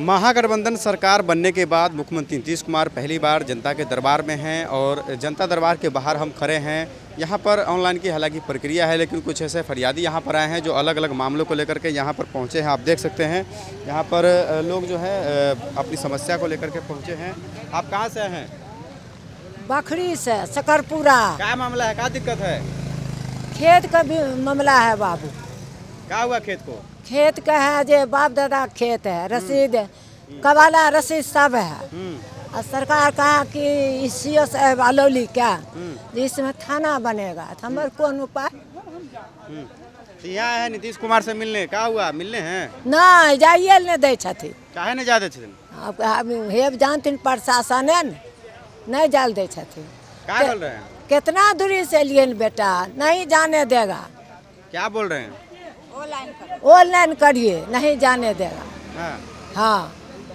महागठबंधन सरकार बनने के बाद मुख्यमंत्री नीतीश कुमार पहली बार जनता के दरबार में हैं और जनता दरबार के बाहर हम खड़े हैं। यहाँ पर ऑनलाइन की हालांकि प्रक्रिया है, लेकिन कुछ ऐसे फरियादी यहाँ पर आए हैं जो अलग अलग मामलों को लेकर के यहाँ पर पहुँचे हैं। आप देख सकते हैं यहाँ पर लोग जो है अपनी समस्या को लेकर के पहुँचे हैं। आप कहाँ से हैं? बखरी से सकरपुरा। क्या मामला है, क्या दिक्कत है? खेत का भी मामला है बाबू। क्या हुआ खेत को? खेत का है जो बाप दादा खेत है, रसीद कबाला रसीद सब है। और सरकार कहा कि सीओ साहब अलौली क्या जिसमें थाना बनेगा, तो हमारे कौन उपाय? यहाँ है नीतीश कुमार से मिलने, क्या हुआ, मिलने हैं? नहीं जाइए नहीं दे छथि। काहे नहीं जाते छथिन? अब जानथिन प्रशासन है नहीं जाल दे छथि। क्या बोल रहे हैं? कितना दूरी से लिए बेटा, नहीं जाने देगा। क्या बोल रहे हैं? ऑनलाइन करिए, नहीं जाने देगा। हाँ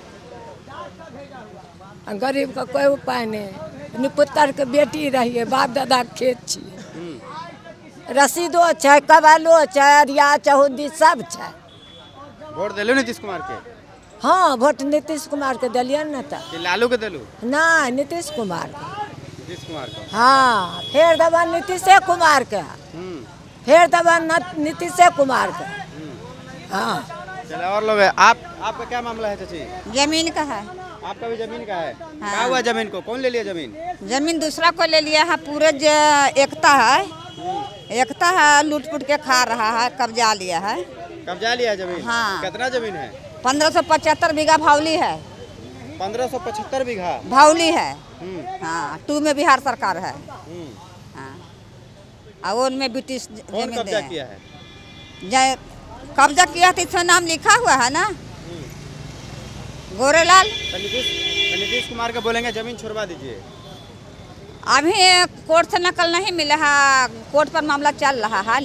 गरीब का कोई उपाय नहीं। निपुत्र के बेटी रहिए, बाप दादा खेत छिए, रसीदो छै, कबालो छै, अरिया चहुदी सब छै। वोट दिलो नीतीश कुमार के? हाँ वोट नीतीश कुमार के दिलियन न त। लालू के दिलू? नहीं नीतीश कुमार के। नीतीश कुमार के? हाँ फिर दबा नीतीशे कुमार के, फिर दबा नीतीशे कुमार के। हाँ चलो और लोग है। आपका क्या मामला है चाची? जमीन का है। आपका भी जमीन का है? हाँ। क्या हुआ जमीन को, कौन ले लिया जमीन? जमीन दूसरा को ले लिया है। पूरे एकता है, एकता है, लूट पुट के खा रहा है, कब्जा लिया है। कब्जा लिया है जमीन? हाँ। कितना जमीन है? 1575 बीघा भावली है। 1575 बीघा भावली है। हाँ 2 में बिहार सरकार है। हाँ और उनमें ब्रिटिश कौन कब्जा किया है? कब्जा किया तो इसमें नाम लिखा हुआ है ना, गोरेलाल। नीतीश कुमार के बोलेंगे जमीन छुड़वा दीजिए। अभी कोर्ट से नकल नहीं मिला है, कोर्ट पर मामला चल रहा है।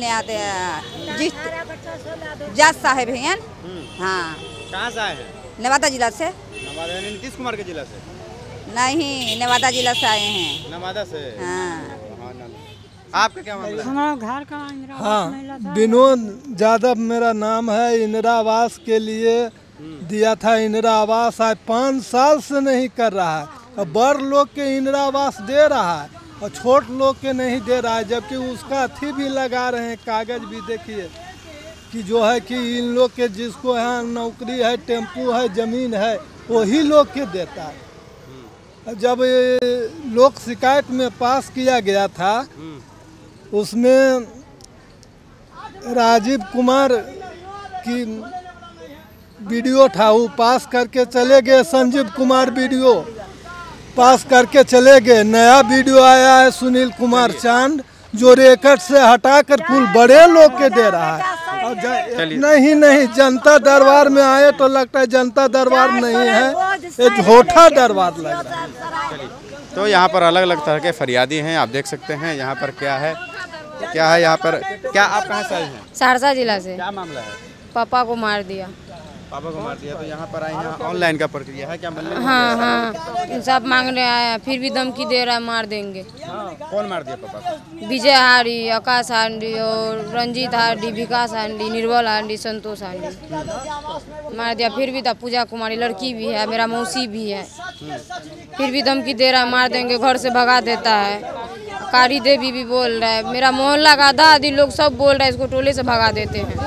जज साहब हैं। हाँ कहाँ से आए हैं? नवादा जिला से। नवादा नीतीश कुमार के जिला से? नहीं नवादा जिला से आए हैं। नवादा से? हाँ। आपका क्या मामला है? हमारा घर का हाँ विनोद यादव मेरा नाम है। इंदिरा आवास के लिए दिया था इंदिरा आवास, आज 5 साल से नहीं कर रहा है। और बड़ लोग के इंदिरा आवास दे रहा है और छोट लोग के नहीं दे रहा है, जबकि उसका अथी भी लगा रहे हैं, कागज भी देखिए कि जो है कि इन लोग के जिसको यहाँ नौकरी है, टेम्पू है, जमीन है, वही लोग के देता है। जब लोक शिकायत में पास किया गया था, उसमें राजीव कुमार की वीडियो था, वो पास करके चले गए। संजीव कुमार वीडियो पास करके चले गए। नया वीडियो आया है सुनील कुमार चांद, जो रिकॉर्ड से हटाकर कुल बड़े लोग के दे रहा है। और नहीं जनता दरबार में आए तो लगता है जनता दरबार नहीं है, ये झूठा दरबार लग रहा है। तो यहाँ पर अलग अलग तरह के फरियादी हैं, आप देख सकते हैं यहाँ पर क्या है यहाँ पर। क्या आप कहाँ से आए हैं? सहरसा जिला से। क्या मामला है? पापा को मार दिया। पापा को मार दिया, तो यहाँ पर आए हैं। ऑनलाइन का प्रक्रिया है क्या? हाँ सब मांग रहे हैं, फिर भी धमकी दे रहा है मार देंगे। कौन मार दिया पापा को? विजय हांडी, आकाश हांडी और रंजीत हांडी, विकास हांडी, निर्बल हांडी, संतोष हांडी मार दिया। फिर भी पूजा कुमारी लड़की भी है, मेरा मौसी भी है, फिर भी धमकी दे रहा है मार देंगे, घर से भगा देता है। कारी देवी भी बोल रहा है, मेरा मोहल्ला का आधा आदि लोग सब बोल रहा है इसको टोले से भगा देते हैं।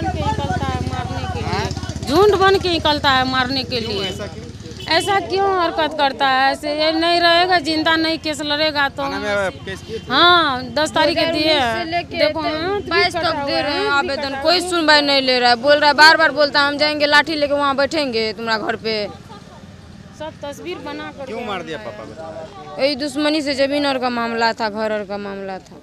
झुंड बन के निकलता है मारने के लिए। ऐसा क्यों हरकत करता है? ऐसे ये नहीं रहेगा, जिंदा नहीं केस लड़ेगा तो। हाँ 10 तारीख के दिए, देखो 22 तक दे रहे हैं आवेदन, कोई सुनवाई नहीं ले रहा है। बोल रहा है, बार बार बोलता है हम जाएंगे लाठी लेके वहाँ बैठेंगे तुम्हारा घर पे। सब तस्वीर बना कर। क्यों मार दिया पापा को? यही दुश्मनी से जमीन और का मामला था, घर और का मामला था।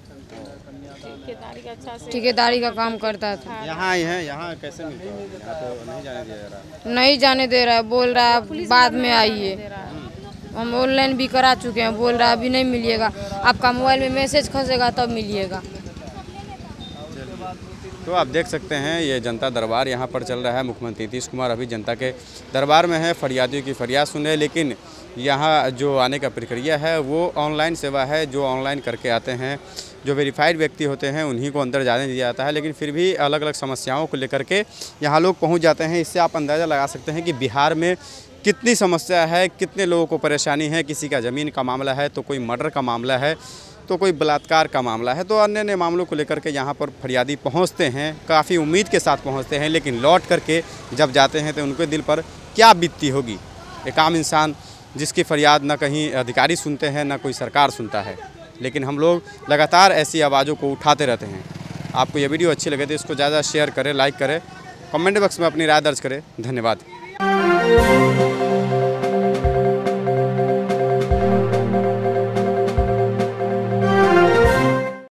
ठेकेदारी का काम करता था। यहाँ आई है, यहाँ कैसे मिलता है? यहाँ तो नहीं जाने दे रहा। नहीं जाने दे रहा है, बोल रहा है बाद में आइए। हम ऑनलाइन भी करा चुके हैं, बोल रहा है अभी नहीं मिलिएगा, आपका मोबाइल में मैसेज खसेगा तब मिलिएगा। तो आप देख सकते हैं ये जनता दरबार यहाँ पर चल रहा है। मुख्यमंत्री नीतीश कुमार अभी जनता के दरबार में है, फरियादियों की फरियाद सुन रहे हैं। लेकिन यहाँ जो आने का प्रक्रिया है वो ऑनलाइन सेवा है, जो ऑनलाइन करके आते हैं, जो वेरीफाइड व्यक्ति होते हैं उन्हीं को अंदर जाने दिया जाता है। लेकिन फिर भी अलग अलग समस्याओं को लेकर के यहाँ लोग पहुँच जाते हैं। इससे आप अंदाज़ा लगा सकते हैं कि बिहार में कितनी समस्या है, कितने लोगों को परेशानी है। किसी का ज़मीन का मामला है तो कोई मर्डर का मामला है तो कोई बलात्कार का मामला है, तो अन्य अन्य मामलों को लेकर के यहाँ पर फरियादी पहुँचते हैं, काफ़ी उम्मीद के साथ पहुँचते हैं। लेकिन लौट करके जब जाते हैं तो उनके दिल पर क्या बीतती होगी। एक आम इंसान जिसकी फरियाद ना कहीं अधिकारी सुनते हैं ना कोई सरकार सुनता है, लेकिन हम लोग लगातार ऐसी आवाज़ों को उठाते रहते हैं। आपको ये वीडियो अच्छी लगे तो इसको ज़्यादा शेयर करें, लाइक करें, कमेंट बॉक्स में अपनी राय दर्ज करें। धन्यवाद।